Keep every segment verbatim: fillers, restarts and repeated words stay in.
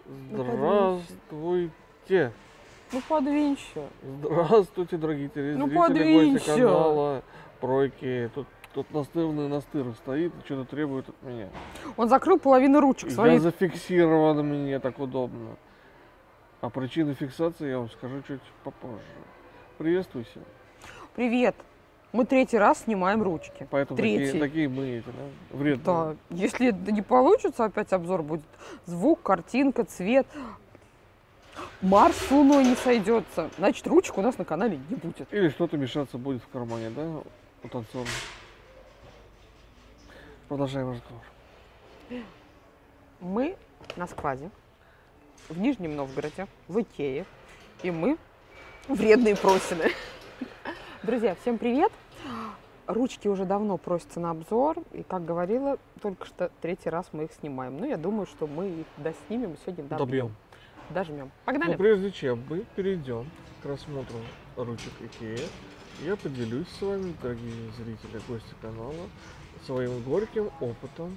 Здравствуйте. Ну подвинься. Здравствуйте, дорогие телезрители, Ну гости подвинься. канала Пройки. Тут, тут настырный настыр стоит и что-то требует от меня. Он закрыл половину ручек Я своих. зафиксирован, мне так удобно. А причины фиксации я вам скажу чуть попозже. Приветствуйте. Привет. Мы третий раз снимаем ручки. Поэтому Третий. такие, такие мы эти, да, вредные. Да. Если это не получится, опять обзор будет. Звук, картинка, цвет. Марс с Луной не сойдется. Значит, ручек у нас на канале не будет. Или что-то мешаться будет в кармане, да, у танцора. Продолжаем разговор. Мы на складе в Нижнем Новгороде, в Икее. И мы вредные просины. Друзья, всем привет! Ручки уже давно просятся на обзор. И, как говорила, только что третий раз мы их снимаем. Ну, я думаю, что мы их доснимем и сегодня добьем. Добьем. Дожмем. Погнали! Но прежде чем мы перейдем к рассмотру ручек Икеа, я поделюсь с вами, дорогие зрители, гости канала, своим горьким опытом.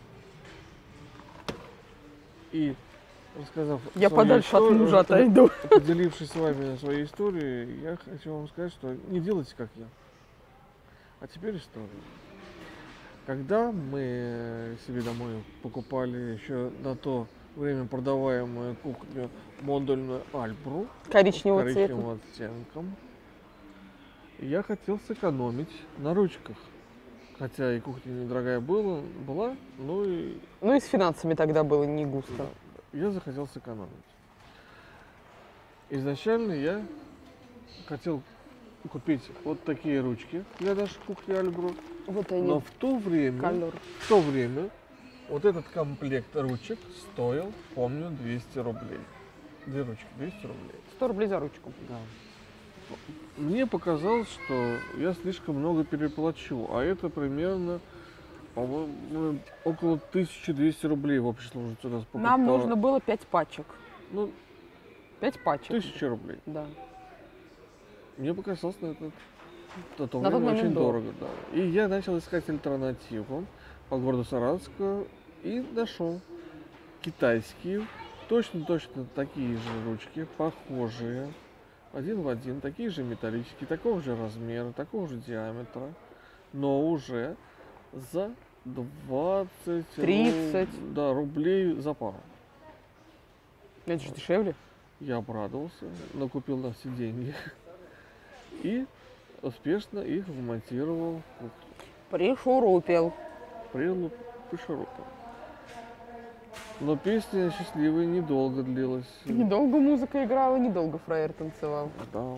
И рассказав Я свою подальше историю, от мужа отойду. поделившись с вами своей историей, я хочу вам сказать, что не делайте как я. А теперь история. Когда мы себе домой покупали еще на то время продаваемую кухню модульную Альбру Коричневого цвета. коричневым оттенком, я хотел сэкономить на ручках. Хотя и кухня недорогая была, была, но и... Ну и с финансами тогда было не густо. Да, я захотел сэкономить. Изначально я хотел купить вот такие ручки для нашей кухни Альбру. Вот они. Но в то время, Колор. в то время вот этот комплект ручек стоил, помню, двести рублей. Две ручки, двести рублей. сто рублей за ручку. Да. Мне показалось, что я слишком много переплачу, а это примерно, по-моему, около тысячи двухсот рублей в общей сложности у нас покупало. Нам нужно было пять пачек. Ну, Пять пачек. тысяча рублей. Да. Мне показалось, что это на то На тот время момент очень дорого. дорого. Да. И я начал искать альтернативу по городу Саратовску и нашел китайские, точно-точно такие же ручки, похожие, один в один, такие же металлические, такого же размера, такого же диаметра, но уже за двадцать тридцать. руб- да, рублей за пару. Это же дешевле. Я обрадовался, накупил на все деньги и успешно их вмонтировал в кухню. Пришурупил. Прилуп пришурупил. Но песня счастливая недолго длилась. Недолго музыка играла, недолго фраер танцевал. Да.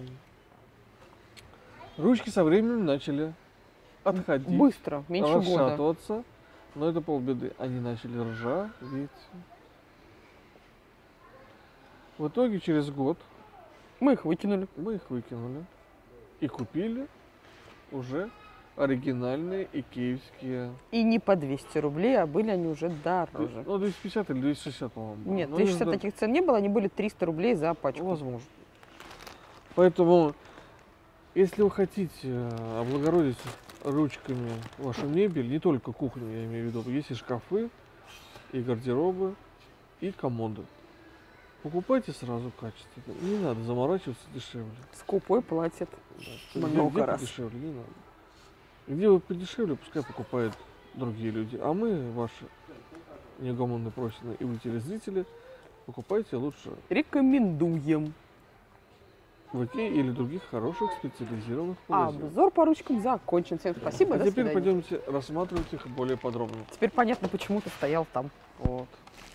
Ручки со временем начали отходить, Быстро, меньше года. расшатываться, но это полбеды. Они начали ржаветь. В итоге через год Мы их выкинули. мы их выкинули и купили уже оригинальные икеевские. И не по двести рублей, а были они уже дороже. Ну, двести пятьдесят или двести шестьдесят, по-моему. было. Нет, Ну, двести шестьдесят да, таких цен не было, они были триста рублей за пачку. возможно. Поэтому, если вы хотите облагородить ручками вашу мебель, не только кухню, я имею в виду, есть и шкафы, и гардеробы, и комоды. Покупайте сразу качественно. Не надо заморачиваться дешевле. Скупой платит Да. много Где раз. подешевле, не надо. Где вы подешевле, пускай покупают другие люди. А мы, ваши неугомонные просины и вы, телезрители, покупайте лучше Рекомендуем. в Икее или других хороших специализированных магазинах. Обзор по ручкам закончен. Всем спасибо, А до теперь свидания. пойдемте рассматривать их более подробно. Теперь понятно, почему ты стоял там. Вот.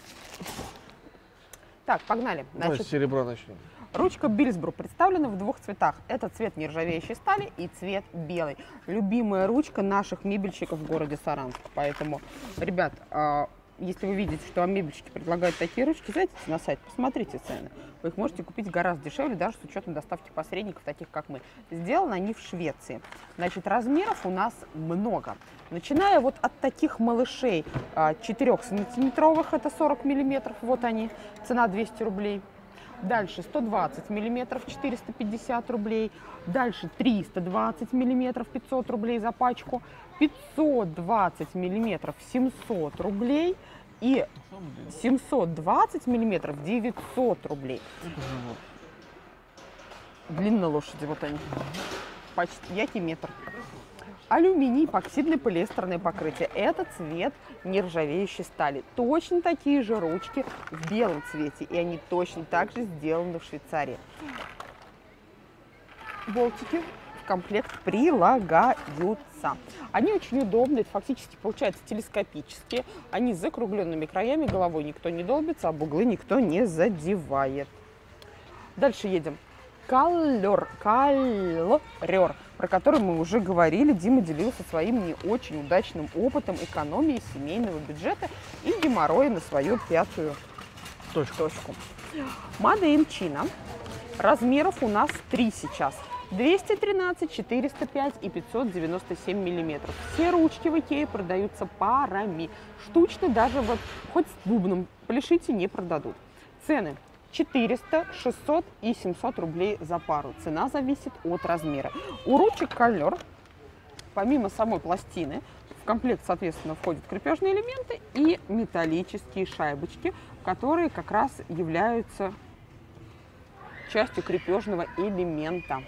Так, погнали. Давай Значит, с серебра начнем. ручка Бильсбру представлена в двух цветах. Это цвет нержавеющей стали и цвет белый. Любимая ручка наших мебельщиков в городе Саранск. Поэтому, ребят, а, если вы видите, что вам мебельщики предлагают такие ручки, зайдите на сайт, посмотрите цены. Вы их можете купить гораздо дешевле, даже с учетом доставки посредников, таких как мы. Сделаны они в Швеции. Значит, размеров у нас много. Начиная вот от таких малышей четырёхсантиметровых, это сорок миллиметров, вот они, цена двести рублей. Дальше сто двадцать миллиметров, четыреста пятьдесят рублей. Дальше триста двадцать миллиметров, пятьсот рублей за пачку. пятьсот двадцать миллиметров, семьсот рублей. И На самом деле, семьсот двадцать миллиметров девятьсот рублей. это же вот. Длина лошади, вот они. Почти який метр. Алюминий, эпоксидное полиэстерное покрытие. Это цвет нержавеющей стали. Точно такие же ручки в белом цвете. И они точно так же сделаны в Швейцарии. Болтики в комплект прилагаются. Они очень удобные, это фактически получается телескопические. Они с закругленными краями, головой никто не долбится, об углы никто не задевает. Дальше едем. Каллер, каллер, про который мы уже говорили. Дима делился своим не очень удачным опытом экономии семейного бюджета и геморроя на свою пятую Точка. точку. Made in China. Размеров у нас три сейчас. двести тринадцать, четыреста пять и пятьсот девяносто семь миллиметров. Все ручки в Икее продаются парами. Штучно даже вот хоть с бубном пляшите не продадут. Цены четыреста, шестьсот и семьсот рублей за пару. Цена зависит от размера. У ручек Каллер, помимо самой пластины, в комплект, соответственно, входят крепежные элементы и металлические шайбочки, которые как раз являются частью крепежного элемента.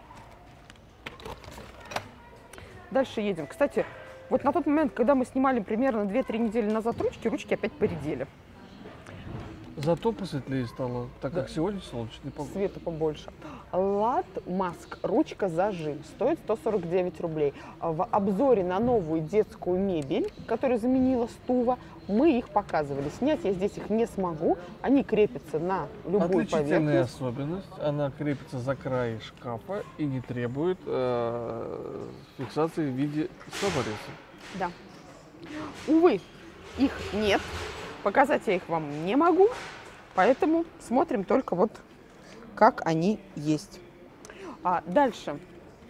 Дальше едем. Кстати, вот на тот момент, когда мы снимали примерно две-три недели назад ручки, ручки опять поредели. Зато посветлее стало, так Да. как сегодня солнечный погода. Света побольше. Лад Маск. Ручка зажим. Стоит сто сорок девять рублей. В обзоре на новую детскую мебель, которая заменила стува, мы их показывали. Снять я здесь их не смогу. Они крепятся на любую Отличительная поверхность. особенность, она крепится за край шкафа и не требует э, фиксации в виде самореза. Да. Увы, их нет. Показать я их вам не могу. Поэтому смотрим только вот как они есть. А дальше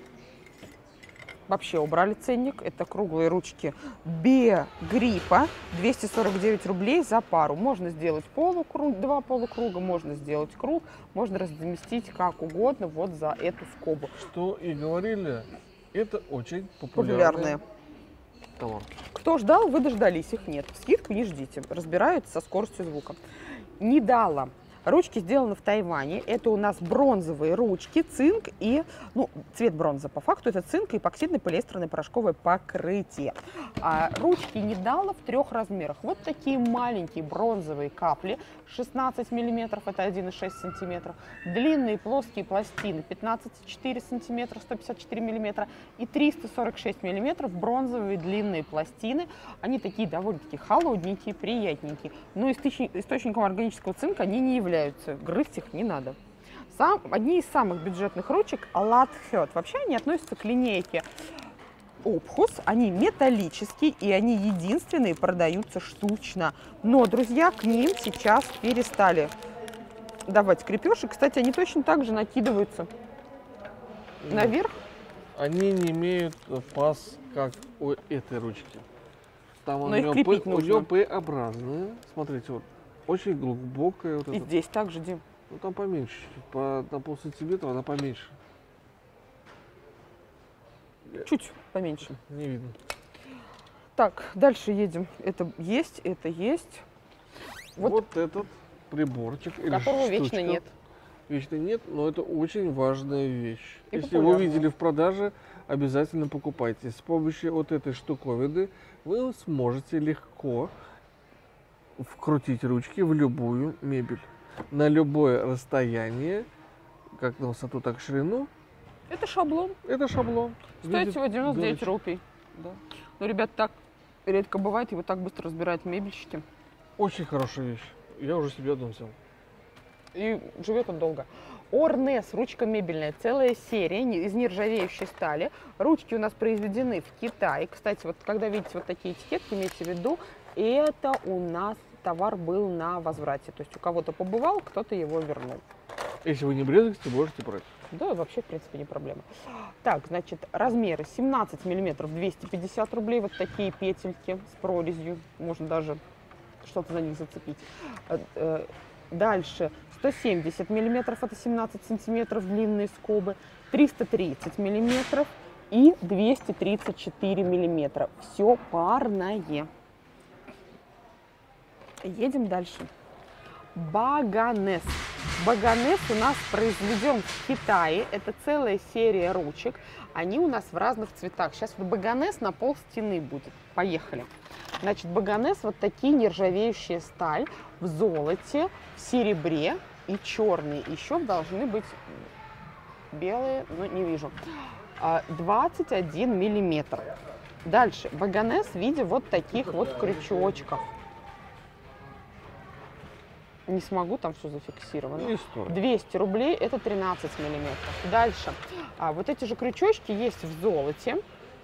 вообще убрали ценник. Это круглые ручки Биогриппа. двести сорок девять рублей за пару. Можно сделать полукруг, два полукруга, можно сделать круг, можно разместить как угодно вот за эту скобу. Что и говорили, это очень популярный Популярные. товар. Кто ждал, вы дождались, их нет. Скидку не ждите, разбираются со скоростью звука. Нидала. Ручки сделаны в Тайване. Это у нас бронзовые ручки, цинк и, ну, цвет бронза по факту, это цинк и эпоксидное полиэстерное порошковое покрытие. А ручки Нидала в трех размерах. Вот такие маленькие бронзовые капли, шестнадцать миллиметров, это один и шесть сантиметров. Длинные плоские пластины, пятнадцать и четыре сантиметра, сто пятьдесят четыре миллиметра. И триста сорок шесть миллиметров бронзовые длинные пластины. Они такие довольно-таки холодненькие, приятненькие. Но источником органического цинка они не являются. Грызть их не надо. Сам, одни из самых бюджетных ручек Lathet. Вообще они относятся к линейке Opus. Они металлические и они единственные продаются штучно. Но, друзья, к ним сейчас перестали давать крепеж. И, кстати, они точно так же накидываются наверх. Они не имеют паз, как у этой ручки. Там Но у их нее крепить П- у нужно. нее П-образная. Смотрите, вот очень глубокая вот И эта. здесь также, Дим. Ну там поменьше, чуть-чуть, по, на полсантиметра она поменьше. Чуть поменьше. Не видно. Так, дальше едем. Это есть, это есть. Вот, Вот, этот приборчик. или которого вечно штучка. нет. Вечно нет, но это очень важная вещь. И Если вы популярная. увидели в продаже, обязательно покупайте. С помощью вот этой штуковины вы сможете легко вкрутить ручки в любую мебель. На любое расстояние, как на высоту, так и ширину. Это шаблон. Это шаблон. Стоит Видит всего девяносто девять дырочку. рублей. Да. Но, ребят, так редко бывает, его так быстро разбирают мебельщики. Очень хорошая вещь. Я уже себе одну взял. И живет он долго. Орнес, ручка мебельная, целая серия не- из нержавеющей стали. Ручки у нас произведены в Китае. Кстати, вот когда видите вот такие этикетки, имейте в виду, это у нас товар был на возврате. То есть у кого-то побывал, кто-то его вернул. Если вы не брезгуете, можете брать. Да, вообще, в принципе, не проблема. Так, значит, размеры семнадцать миллиметров, двести пятьдесят рублей. Вот такие петельки с прорезью. Можно даже что-то за них зацепить. Э, э, Дальше сто семьдесят миллиметров, это семнадцать сантиметров длинные скобы. триста тридцать миллиметров и двести тридцать четыре миллиметра. Все парное. Едем дальше. Баганес. Баганес у нас произведен в Китае. Это целая серия ручек. Они у нас в разных цветах. Сейчас вот Баганес на пол стены будет. Поехали. Значит, Баганес вот такие нержавеющие сталь в золоте, в серебре и черные. Еще должны быть белые, но не вижу. двадцать один миллиметр. Дальше. Баганес в виде вот таких вот крючочков. Не смогу, там все зафиксировано. двести рублей, это тринадцать миллиметров. Дальше. А, вот эти же крючочки есть в золоте.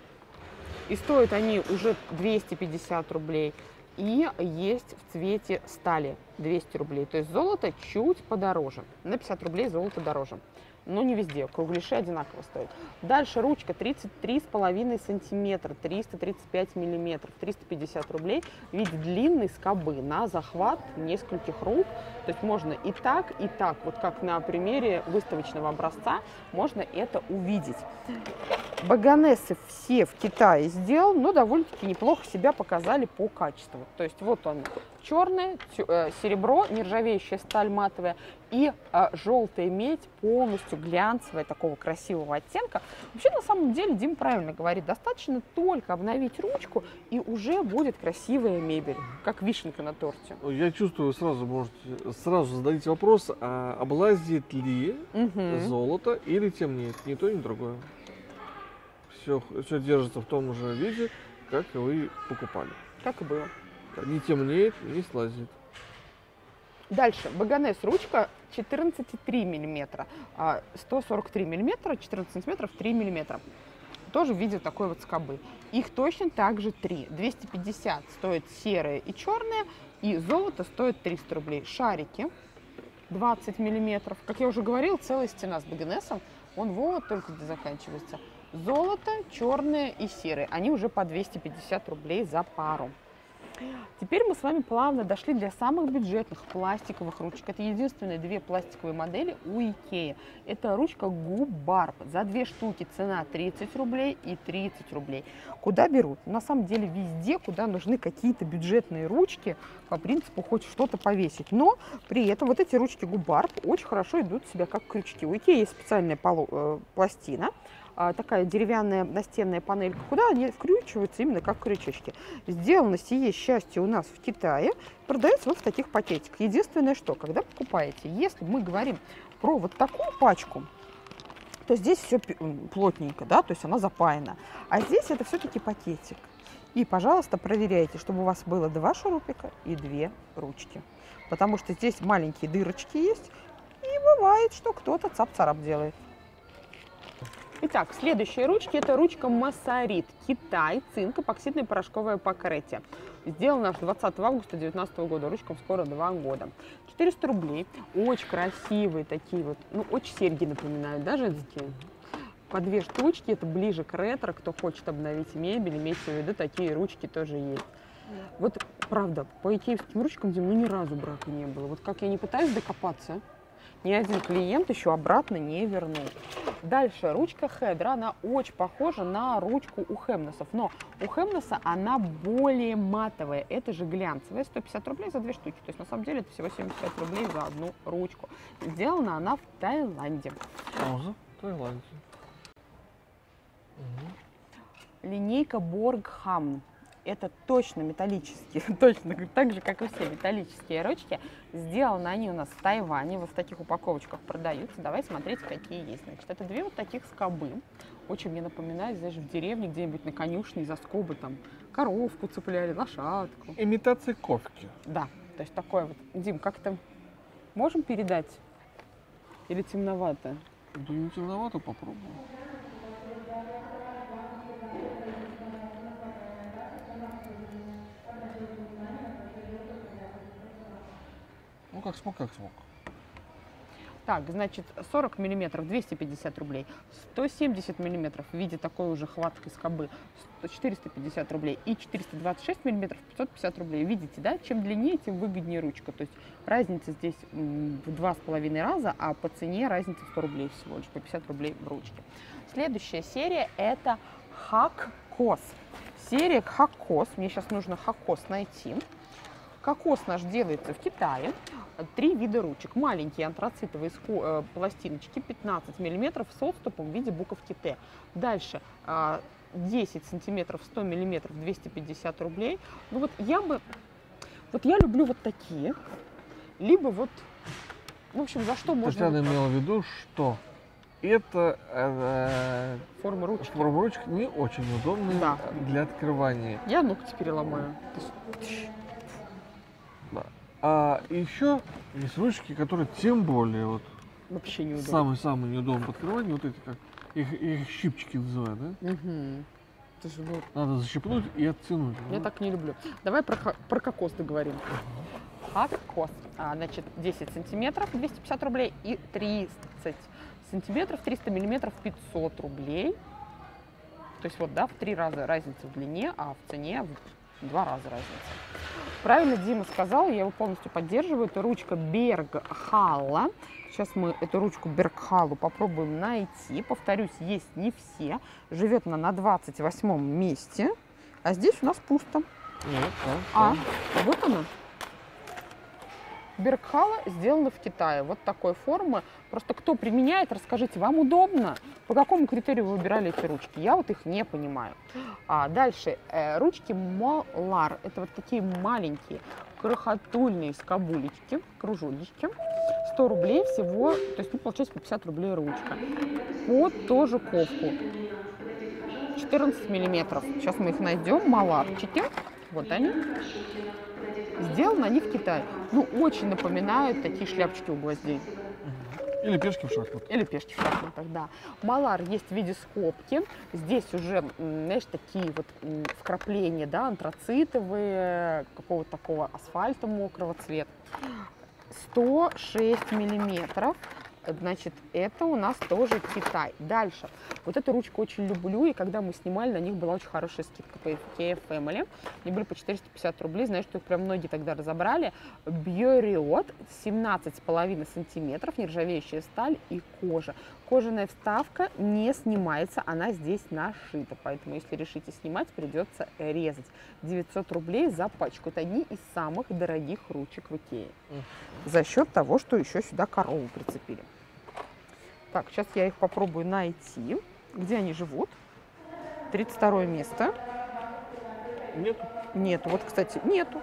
И стоят они уже двести пятьдесят рублей. И есть в цвете стали двести рублей. То есть золото чуть подороже. На пятьдесят рублей золото дороже. Но не везде, кругляши одинаково стоят. Дальше ручка тридцать три с половиной сантиметра, триста тридцать пять миллиметров, триста пятьдесят рублей в виде длинной скобы на захват нескольких рук. То есть можно и так, и так, вот как на примере выставочного образца, можно это увидеть. Баганесы все в Китае сделаны, но довольно-таки неплохо себя показали по качеству. То есть вот он, черное, серебро, нержавеющая сталь матовая и а, желтая медь, полностью глянцевая, такого красивого оттенка. Вообще, на самом деле, Дима правильно говорит, достаточно только обновить ручку, и уже будет красивая мебель, как вишенка на торте. Я чувствую, сразу можете, сразу зададите вопрос, а облазит ли Угу. золото или темнеет? Ни то, ни другое. Все, все держится в том же виде, как и вы покупали. Как и было. Не темнеет, не слазит. Дальше. Баганес ручка четырнадцать и три миллиметра, сто сорок три миллиметра, четырнадцать сантиметров, три миллиметра. Тоже в виде такой вот скобы. Их точно так же три. двести пятьдесят стоит серые и черные, и золото стоит триста рублей. Шарики двадцать миллиметров. Как я уже говорила, целая стена с баганесом. Он вот только где заканчивается. Золото, черные и серые. Они уже по двести пятьдесят рублей за пару. Теперь мы с вами плавно дошли для самых бюджетных пластиковых ручек. Это единственные две пластиковые модели у Икеи. Это ручка Губарб. За две штуки цена тридцать рублей и тридцать рублей. Куда берут? На самом деле везде, куда нужны какие-то бюджетные ручки, по принципу хоть что-то повесить. Но при этом вот эти ручки Губарб очень хорошо идут себя как крючки. У Икеи есть специальная полу, э, пластина. Такая деревянная настенная панелька, куда они вкручиваются именно как крючочки. Сделано сие счастье у нас в Китае, продается вот в таких пакетиках. Единственное, что, когда покупаете, если мы говорим про вот такую пачку, то здесь все плотненько, да, то есть она запаяна. А здесь это все-таки пакетик. И, пожалуйста, проверяйте, чтобы у вас было два шурупика и две ручки. Потому что здесь маленькие дырочки есть, и бывает, что кто-то цап-царап делает. Итак, следующие ручки – это ручка Массарит, Китай, цинк, эпоксидное порошковое покрытие. Сделана аж двадцатого августа две тысячи девятнадцатого года, ручкам скоро два года. четыреста рублей, очень красивые такие вот, ну, очень серьги напоминают, да, женские? По две штучки, это ближе к ретро, кто хочет обновить мебель, имейте в виду, такие ручки тоже есть. Вот, правда, по икеевским ручкам, Дим, ну, ни разу брака не было. Вот как я не пытаюсь докопаться, ни один клиент еще обратно не вернул. Дальше ручка Хедра, она очень похожа на ручку у Хемнесов, но у Хемнеса она более матовая, это же глянцевая, сто пятьдесят рублей за две штуки, то есть на самом деле это всего семьдесят пять рублей за одну ручку. Сделана она в Таиланде. Ага, в Таиланде. Угу. Линейка Боргхам. Это точно металлические, точно так же, как и все металлические ручки. Сделаны они у нас в Тайване, вот в таких упаковочках продаются. Давайте смотреть, какие есть. Значит, это две вот таких скобы. Очень мне напоминает, знаешь, в деревне где-нибудь на конюшне за скобы там коровку цепляли, лошадку. Имитация ковки. Да, то есть такое вот. Дим, как-то можем передать? Или темновато? Да не темновато, попробую. Ну, как смог, как смог. Так, значит, сорок миллиметров двести пятьдесят рублей, сто семьдесят миллиметров в виде такой уже хваткой скобы четыреста пятьдесят рублей и четыреста двадцать шесть миллиметров пятьсот пятьдесят рублей. Видите, да? Чем длиннее, тем выгоднее ручка. То есть разница здесь в два с половиной раза, а по цене разница сто рублей всего лишь, по пятьдесят рублей в ручке. Следующая серия – это Хаккос. Серия Хаккос. Мне сейчас нужно Хаккос найти. Кокос наш делается в Китае. Три вида ручек. Маленькие антрацитовые ско- э, пластиночки пятнадцать миллиметров с отступом в виде буковки Т. Дальше э, десять сантиметров сто миллиметров двести пятьдесят рублей. Ну вот я бы, вот я люблю вот такие, либо вот, в общем, за что можно... Татьяна вот так. имела в виду, что это э, Форма ручки. форма ручек не очень удобная Да. для открывания. Я ногти переломаю. Да. А еще есть ручки, которые тем более вот Вообще неудобно. самые-самые неудобные в открывании, вот эти как их, их щипчики называют, да? Угу. Это же, ну, Надо защипнуть и оттянуть. я да? так не люблю. Давай про, ко- про кокос договорим. Кокос. А, значит, десять сантиметров двести пятьдесят рублей и тридцать сантиметров триста миллиметров пятьсот рублей. То есть вот, да, в три раза разница в длине, а в цене в два раза разница. Правильно Дима сказал, я его полностью поддерживаю. Это ручка Бергхалла. Сейчас мы эту ручку Бергхаллу попробуем найти. Повторюсь, есть не все. Живет она на двадцать восьмом месте. А здесь у нас пусто. Нет, да, А, да. вот она. Бергхалла сделана в Китае. Вот такой формы. Просто кто применяет, расскажите, вам удобно? По какому критерию вы выбирали эти ручки? Я вот их не понимаю. А дальше э, ручки Molar. Это вот такие маленькие крохотульные скобулечки, кружочки. сто рублей всего, то есть, ну, получается по пятьдесят рублей ручка. Под тоже ковку. четырнадцать миллиметров. Сейчас мы их найдем. Маларчики. Вот они. Сделаны они в Китае. Ну, очень напоминают такие шляпочки у гвоздей. Или пешки в шахмат. Или пешки в шахматах, да. Малар есть в виде скобки. Здесь уже, м, знаешь, такие вот м, вкрапления, да, антрацитовые, какого-то такого асфальта мокрого цвета. сто шесть миллиметров. Значит, это у нас тоже Китай. Дальше. Вот эту ручку очень люблю, и когда мы снимали, на них была очень хорошая скидка по Ikea Family. Они были по четыреста пятьдесят рублей. Знаю, что их прям многие тогда разобрали. Биориот, семнадцать с половиной сантиметров, нержавеющая сталь и кожа. Кожаная вставка не снимается, она здесь нашита. Поэтому, если решите снимать, придется резать. девятьсот рублей за пачку. Это одни из самых дорогих ручек в Ikea. За счет того, что еще сюда корову прицепили. Так, сейчас я их попробую найти. Где они живут? тридцать второе место. Нету. Нету. Вот, кстати, нету.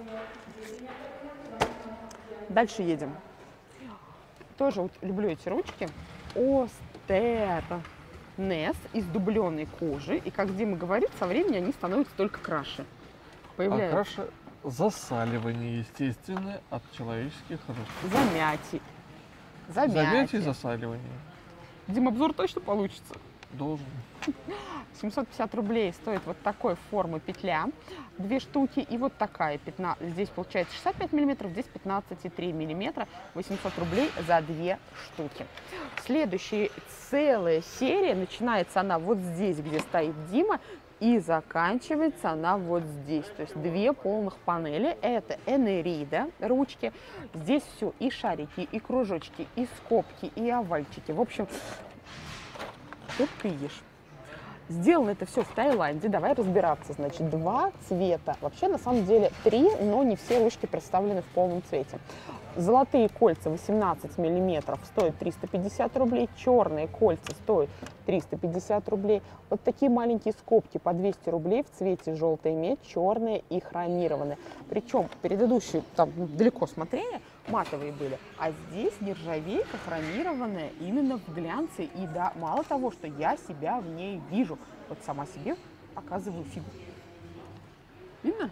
Дальше едем. Тоже вот люблю эти ручки. Остернес из дубленой кожи. И, как Дима говорит, со временем они становятся только краше. А Появляются краше засаливание естественное от человеческих рук. замяти. Замяти. Замятие и засаливание. Дим, обзор точно получится? Должен. семьсот пятьдесят рублей стоит вот такой формы петля, две штуки, и вот такая, пятнадцать, здесь получается шестьдесят пять миллиметров, здесь пятнадцать и три миллиметра, восемьсот рублей за две штуки. Следующая целая серия, начинается она вот здесь, где стоит Дима, и заканчивается она вот здесь. То есть две полных панели. Это Энерида ручки. Здесь все и шарики, и кружочки, и скобки, и овальчики. В общем, тут ты ешь. Сделано это все в Таиланде. Давай разбираться. Значит, два цвета. Вообще, на самом деле, три, но не все ручки представлены в полном цвете. Золотые кольца восемнадцать миллиметров стоят триста пятьдесят рублей. Черные кольца стоят триста пятьдесят рублей. Вот такие маленькие скобки по двести рублей в цвете желтая медь, черная и хромированная. Причем предыдущие там далеко смотрели, матовые были. А здесь нержавейка хромированная именно в глянце. И да, мало того, что я себя в ней вижу. Вот сама себе показываю фигу. Видно?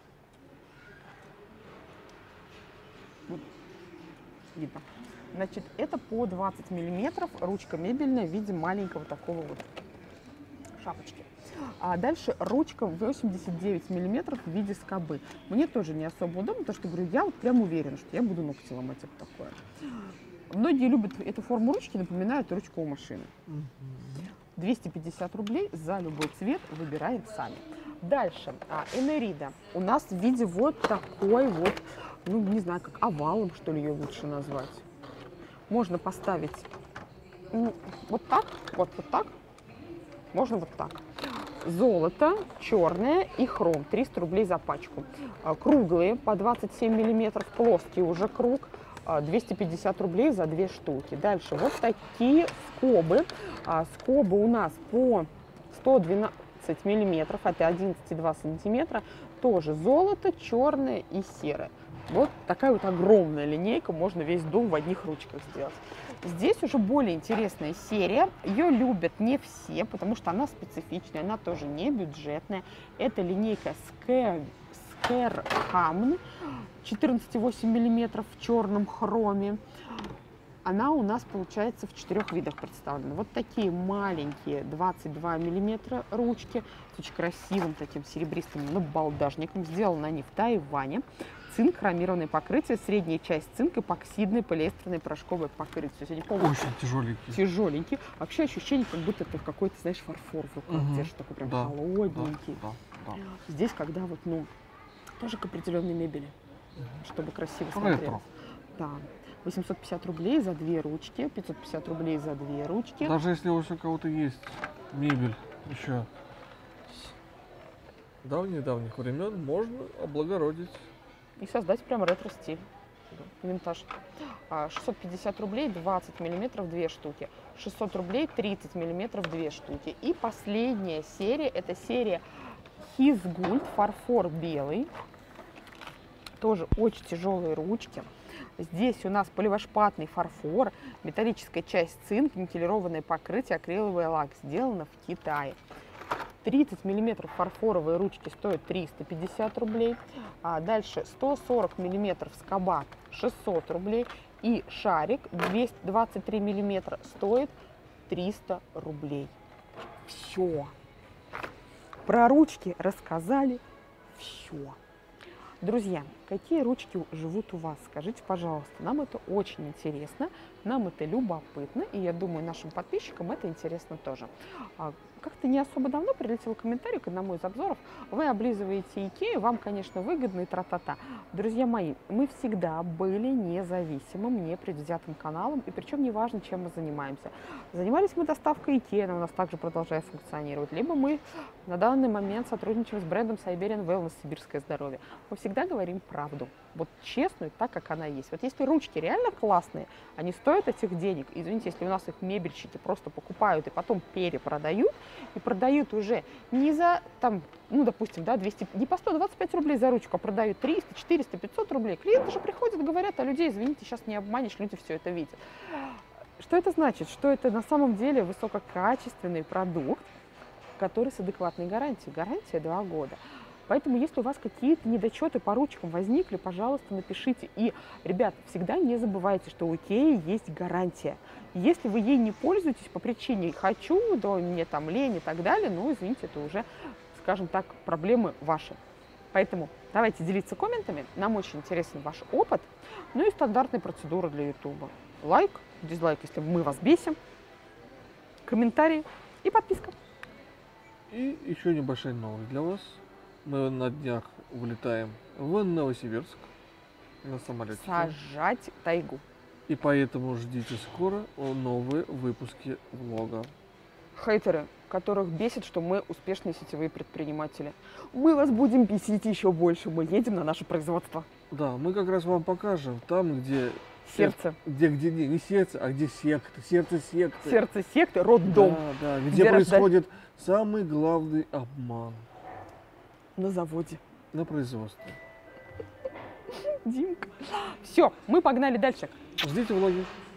Видно. Значит, это по двадцать миллиметров, ручка мебельная в виде маленького такого вот шапочки. А дальше ручка восемьдесят девять миллиметров в виде скобы. Мне тоже не особо удобно, потому что, говорю, я вот прям уверена, что я буду ногти ломать вот такое. Многие любят эту форму ручки, напоминают ручку у машины. двести пятьдесят рублей за любой цвет, выбираем сами. Дальше, а, Энерида у нас в виде вот такой вот, ну, не знаю, как овалом, что ли, ее лучше назвать. Можно поставить, ну, вот так, вот, вот так, можно вот так. Золото, черное и хром. триста рублей за пачку. А, круглые по двадцать семь миллиметров, плоский уже круг. а, двести пятьдесят рублей за две штуки. Дальше вот такие скобы. А, скобы у нас по сто двенадцать миллиметров, это одиннадцать и два сантиметра. Тоже золото, черное и серое. Вот такая вот огромная линейка, можно весь дом в одних ручках сделать. Здесь уже более интересная серия. Ее любят не все, потому что она специфичная, она тоже не бюджетная. Это линейка Skerhamn четырнадцать и восемь миллиметров в черном хроме. Она у нас получается в четырех видах представлена. Вот такие маленькие двадцать два миллиметра ручки с очень красивым таким серебристым набалдажником. Сделаны они в Тайване. Цинк, хромированное покрытие, средняя часть цинк, эпоксидное полиэстерное порошковое покрытие. То есть они полностью Очень тяжеленький. тяжеленькие. Вообще ощущение, как будто ты в какой-то, знаешь, фарфор в руках Мгм. держишь, такой прям Да, холодненький. Да, да, да. Здесь, когда вот, ну, тоже к определенной мебели, чтобы красиво Ретро. смотреться. Да. восемьсот пятьдесят рублей за две ручки, пятьсот пятьдесят рублей за две ручки. Даже если у кого-то есть мебель еще с давних-давних времен, можно облагородить. И создать прям ретро-стиль, винтаж. А, шестьсот пятьдесят рублей, двадцать миллиметров, две штуки. шестьсот рублей, тридцать миллиметров, две штуки. И последняя серия, это серия Hizguld, фарфор белый. Тоже очень тяжелые ручки. Здесь у нас поливошпатный фарфор, металлическая часть цинк, никелированное покрытие, акриловый лак. Сделано в Китае. тридцать миллиметров фарфоровые ручки стоят триста пятьдесят рублей. А дальше сто сорок миллиметров скобат шестьсот рублей. И шарик двести двадцать три миллиметра стоит триста рублей. Все. Про ручки рассказали все. Друзья, какие ручки живут у вас? Скажите, пожалуйста. Нам это очень интересно, нам это любопытно, и я думаю, нашим подписчикам это интересно тоже. Как-то не особо давно прилетел комментарий к одному из обзоров. Вы облизываете Икею, вам, конечно, выгодно и тра-та-та. Друзья мои, мы всегда были независимым, непредвзятым каналом, и причем неважно, чем мы занимаемся. Занимались мы доставкой Икеи, она у нас также продолжает функционировать. Либо мы на данный момент сотрудничаем с брендом Siberian Wellness, сибирское здоровье. Мы всегда говорим правду. Вот честную, так, как она есть. Вот если ручки реально классные, они стоят этих денег. Извините, если у нас их мебельщики просто покупают и потом перепродают, и продают уже не за, там, ну, допустим, да, двести, не по сто двадцать пять рублей за ручку, а продают триста, четыреста, пятьсот рублей. Клиенты же приходят, говорят, а людей, извините, сейчас не обманешь, люди все это видят. Что это значит? Что это на самом деле высококачественный продукт, который с адекватной гарантией. Гарантия два года. Поэтому, если у вас какие-то недочеты по ручкам возникли, пожалуйста, напишите. И, ребят, всегда не забывайте, что у Икеи есть гарантия. Если вы ей не пользуетесь по причине «хочу», да, мне там лень и так далее, ну, извините, это уже, скажем так, проблемы ваши. Поэтому давайте делиться комментами. Нам очень интересен ваш опыт. Ну и стандартная процедура для Ютуба. Лайк, дизлайк, если мы вас бесим, комментарии и подписка. И еще небольшая новость для вас. Мы на днях улетаем в Новосибирск на самолете. Сажать тайгу. И поэтому ждите скоро новые выпуски влога. Хейтеры, которых бесит, что мы успешные сетевые предприниматели. Мы вас будем бесить еще больше. Мы едем на наше производство. Да, мы как раз вам покажем там, где... Сердце. Где, где, не, не сердце, а где секта. Сердце секты. Сердце секты, роддом. Да, да, где, Где происходит самый главный обман. На заводе. На производстве. Димка. Все, мы погнали дальше. Ждите влоги.